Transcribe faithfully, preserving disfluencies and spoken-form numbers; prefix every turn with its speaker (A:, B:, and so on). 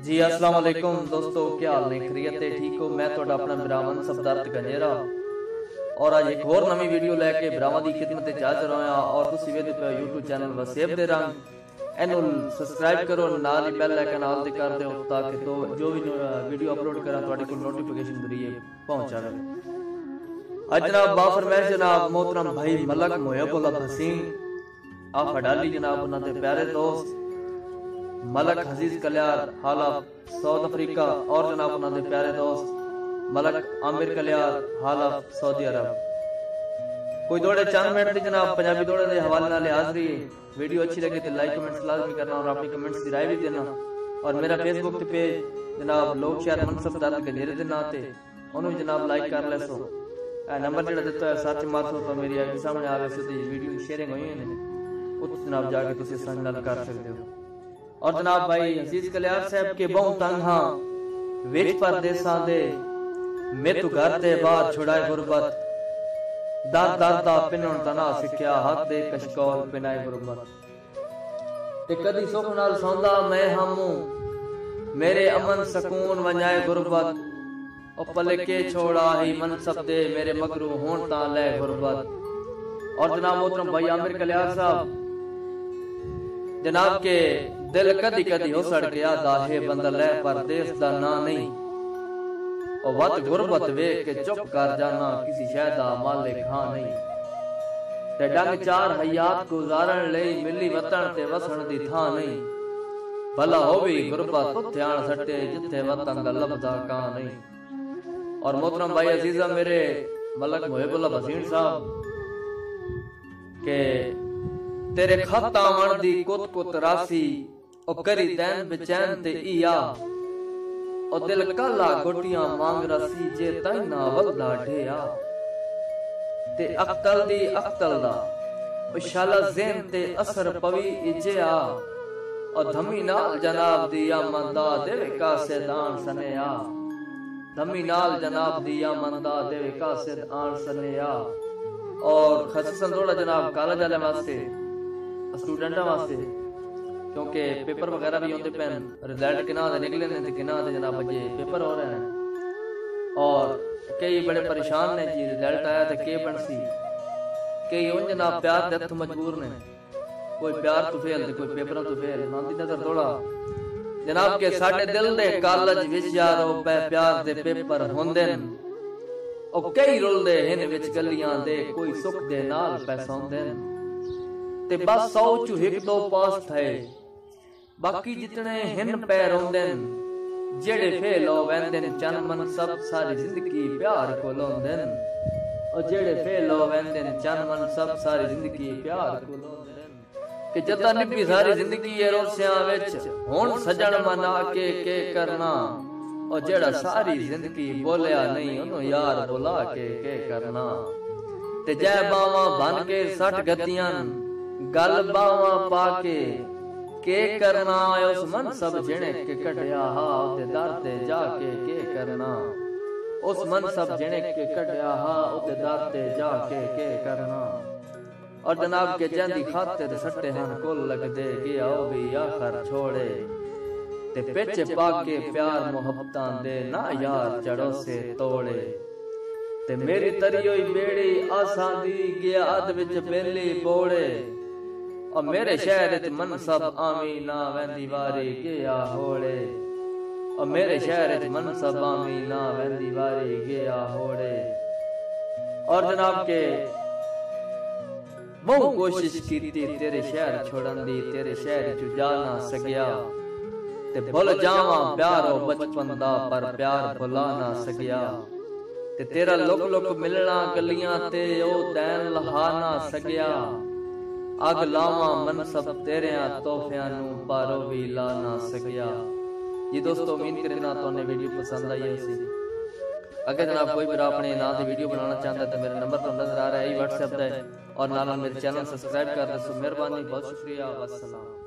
A: जी अस्सलाम वालेकुम दोस्तों, क्या हाल ने? खैरियत है? ठीक हो? मैं ਤੁਹਾਡਾ ਆਪਣਾ ਬਰਾਮਨ ਸਬਦਰਤ ਗੰਜੇਰਾ और ਅੱਜ ਇੱਕ ਹੋਰ ਨਵੀਂ ਵੀਡੀਓ ਲੈ ਕੇ ਬਰਾਵਾਂ ਦੀ ਖਿਦਮਤ ਵਿੱਚ ਹਾਜ਼ਰ ਹੋਇਆ। ਔਰ ਤੁਸੀਂ ਵੇਖਦੇ ਪਏ YouTube ਚੈਨਲ ਵਸੇਬ ਦੇ ਰੰਗ, ਇਹਨੂੰ ਸਬਸਕ੍ਰਾਈਬ ਕਰੋ, ਨਾਲ ਹੀ ਬੈਲ ਆਈਕਨ ਆਲ ਤੇ ਕਰ ਦਿਓ ਤਾਂ ਕਿ ਜੋ ਵੀ ਵੀਡੀਓ ਅਪਲੋਡ ਕਰਾਂ ਤੁਹਾਡੇ ਕੋਲ ਨੋਟੀਫਿਕੇਸ਼ਨ ਜ਼ਰੀਏ ਪਹੁੰਚ ਜਾਵੇ। ਅੱਜ ਜਨਾਬ ਬਾਫਰਮਾਇਸ਼ ਜਨਾਬ मोहतरम भाई मलक मुहिबुल हसीन आप हडाली जनाब उन्हां दे प्यारे दोस्त मलक हजीज कल्यार हाला साउथ अफ्रीका और जनाब उन्हां दे प्यारे दोस्त मलक आमिर कल्यार हाला सऊदी अरब। कोई दौड़े चंद मिनट दी जनाब पंजाबी दौड़े दे हवाले नाल हाज़री। वीडियो अच्छी लगे तो लाइक कमेंट्स लाजमी करना और अपनी कमेंट्स की राय भी देना। और मेरा फेसबुक पे पेज जनाब लोग शहर मनसब दर्द गंजेरे दे नाम ते ओनू जनाब लाइक कर ले सो। नंबर जेड़ा दिता है सच मार सो तो मेरी आगे सामने आ रही सी वीडियो शेयरिंग हुई है उस जनाब जाके तुसी आसानी नाल कर सकते हो। और जनाब भाई अजीज कल्यार साहब के बहुत तंग हां विच परदेसां दे मेतु घर ते बाहर छुड़ाए गुरबत दर दर दा पिनण तना सिक्ख्या हक दे कशकोल पिनाए गुरबत ते कदी सुख नाल सौंदा मैं हमू मेरे अमन सकून वंजाए गुरबत ओ पले के छोड़ा ही मनसब दे मेरे मगरू होण ता ले गुरबत। और जनाब मोहतरम भाई आमिर कल्यार साहब जनाब के दिल कदी कदी हो सड़ गया दाहे बंदल है परदेस दा ना नहीं और वत गुरबत वेख के चुप कर जाना किसी शह दा मालिक हां नहीं ते डंग चार हयात गुजारन लई मिली वतन ते वसण दी थां नहीं भला होवी गुरबत ध्यान सटे जिथे वतन दा लबदा का नहीं। और मोहतरम भाई अजीजा मेरे मलक मुहिबुल हसीन साहब के तेरे खत आवन दी कुत कुत रासी ओ करी दैन बेचैन ते इया ओ दिल काला गोटियां मांग रसी जे तैना वलदा ढेया ते अक्तल दी अक्तल दा ओ शाला ज़हन ते असर पवी इजिया ओ धमी नाल जनाब दी आमंदा देवे कासे दान सनेया धमी नाल जनाब दी आमंदा देवे कासे दान सनेया। और खसूसन थोड़ा जनाब कॉलेज वाले वास्ते स्टूडेंटां वास्ते क्योंकि पेपर वगैरह भी होते पैन रिजल्ट किना दे निकले ने ते किना दे जनाब बजे पेपर हो रहे हैं और कई बड़े परेशान ने जी रिजल्ट आया ते के बनसी कई उन जनाब प्यार दे हथ मजबूर ने कोई प्यार तो फेल ते कोई पेपर तो फेल ना दी नजर थोड़ा जनाब के साडे दिल दे कॉलेज विच यारो पै प्यार दे पेपर होंदे न ओ कई रुलदे हिन विच गलियां दे कोई सुख दे नाल पैसोंदे न ते बस सौ चू हिक दो पास थे बाकी जितने हिन पैर होंदे न जेड़े फेल हो वेंदे न चन मन सब सारी जिंदगी प्यार को लोंदे न और जेड़े फेल हो वेंदे न चन मन सब सारी जिंदगी प्यार को लोंदे न कि जदा निभी सारी जिंदगी ये रोसियां विच हुण सजण मना के के करना और जेड़ा सारी जिंदगी बोलिया नहीं ओनू यार बुला के के करना ते जै बावां बन के सठ गतियां गल बावा पाके के करना उस मन सब जिने के कटिया हा उते दर ते जाके के करना उस मन सब जिने के कटिया हा उते दर ते जाके के करना। और जनाब के जंदी खातिर सट्टे हन कुल लगदे गया ओ भी आखर छोड़े ते पिछ पाके प्यार मोहब्बतां दे ना यार जड़ों से तोड़े ते मेरी तरियोई बेड़ी आसां दी गया अद विच बेली बोड़े और मेरे शहर च मनसब आमीना वेंदी वारी गया होड़े और मेरे शहर च मनसब आमीना वेंदी वारी गया होड़े। और जनाब के बहु कोशिश कीती तेरे शहर छोड़न दी तेरे शहर च जा ना सकिया ते भुल जावां प्यारो बचपन दा पर प्यार भुला ना सकिया ते तेरा लुक लुक मिलना गलियां ते ओ दैन लहा ना सकिया अग लावा मन सब तेरे तोहफियां नू पारो भी ला ना सकिया। ये दोस्तों उम्मीद करना तो वीडियो पसंद आई होगी। अगर जनाब कोई भी अपने नाम से वीडियो बनाना चाहता है तो मेरा नंबर तो नजर आ रहा है व्हाट्सएप है और नाल मेरे चैनल सब्सक्राइब कर दो। मेहरबानी बहुत शुक्रिया। वस्सलाम।